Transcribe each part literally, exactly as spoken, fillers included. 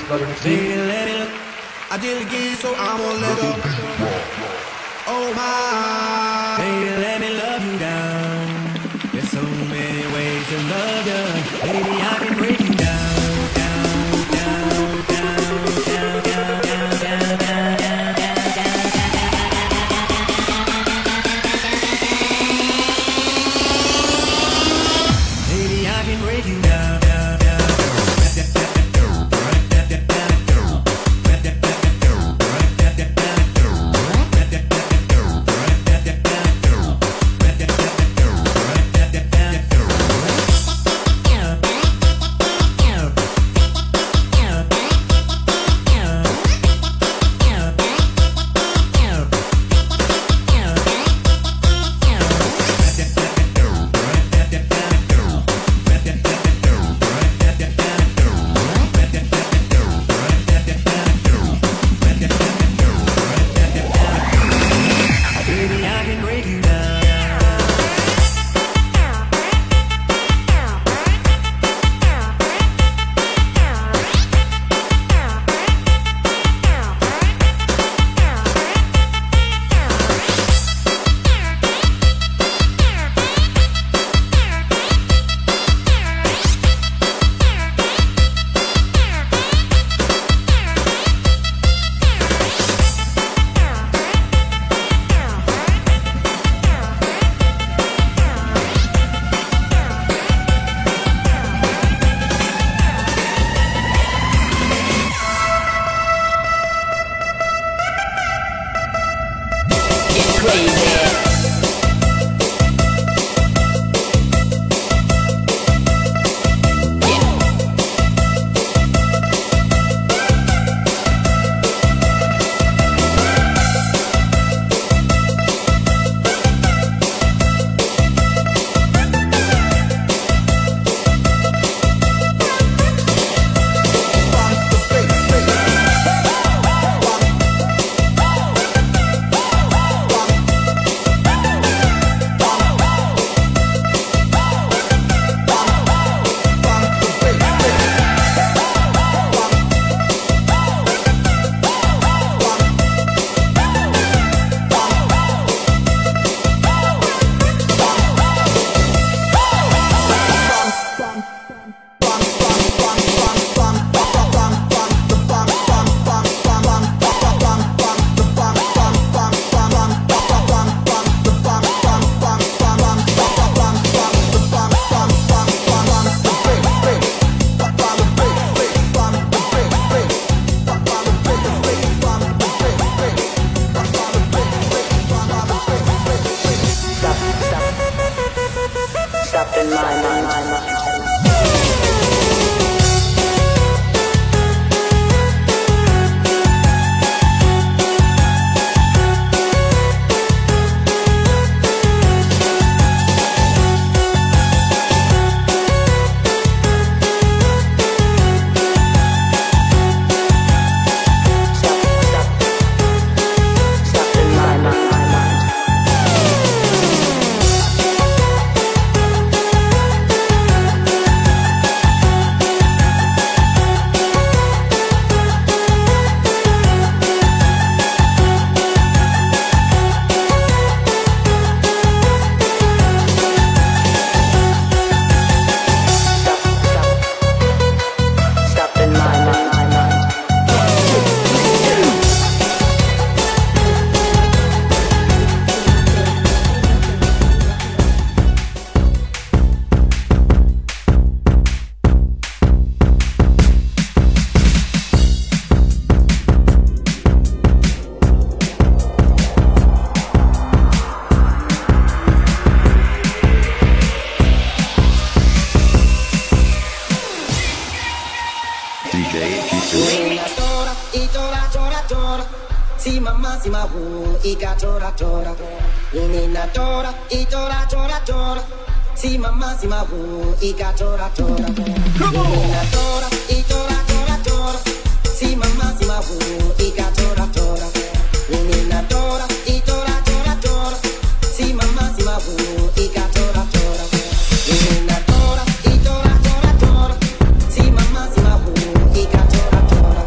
Baby, let me look. I did it again, so I won't let up. Oh my, baby, let me love you down. There's so many ways to love you. Baby, I can break you down, down, down, down, down, down, down, down, down, down, down, down. Baby, I can break you down, down, down. Tora,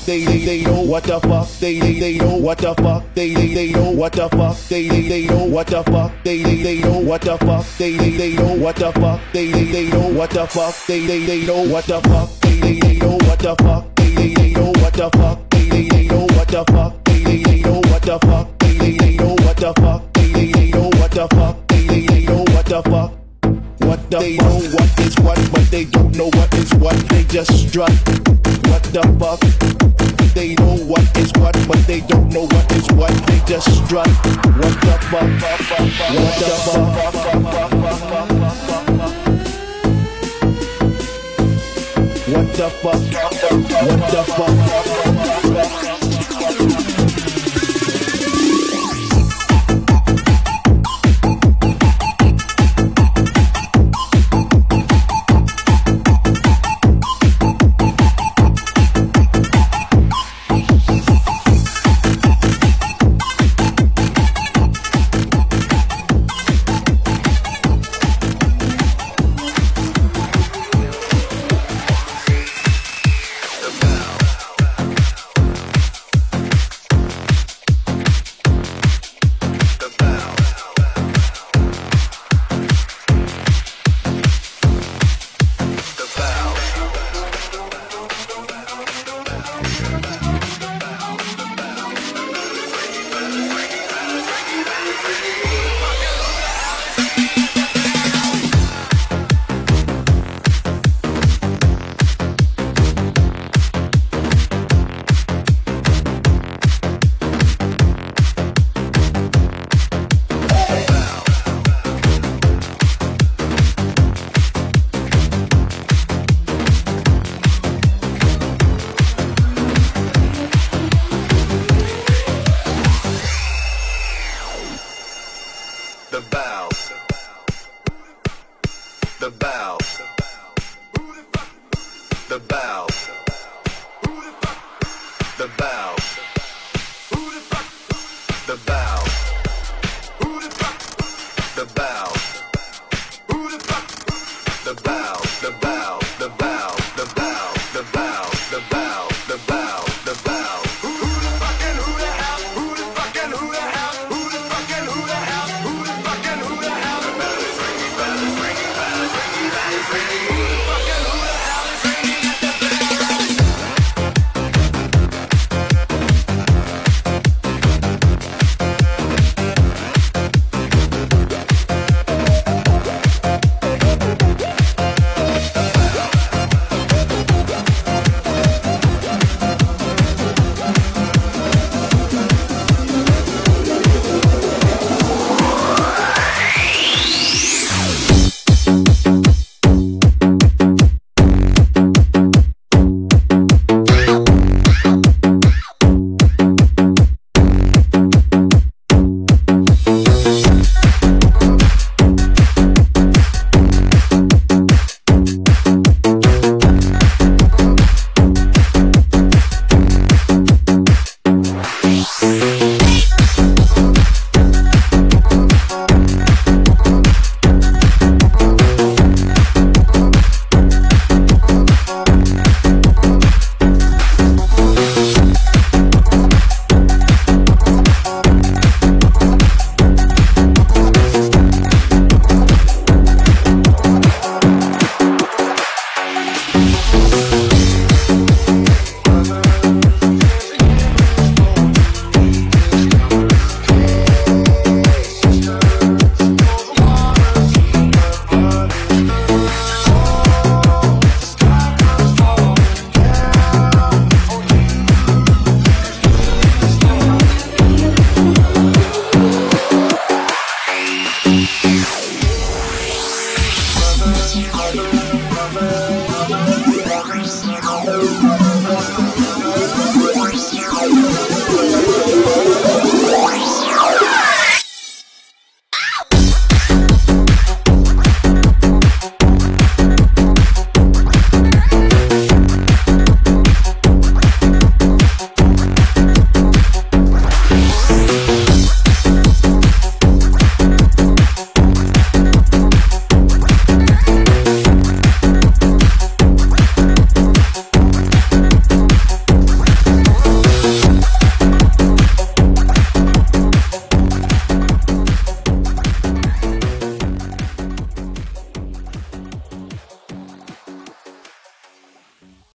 they they they know what the fuck they they they know what the fuck they they they know what the fuck they they they know what the fuck they they they know what the fuck they they they know what the fuck they they they know what the fuck they they they know what the fuck they they they know what the fuck they they they know what the fuck they they they know what the fuck they they they know what the fuck they they they know what the fuck they they they know what the fuck they they they know what the fuck. What the they know what is what, but they don't know what is what. They just strut. What the fuck? They know what is what, but they don't know what is what. They just strut. What the fuck? What the fuck? What the fuck? What the fuck? The bow. The bow. The bow. The bow. The bow.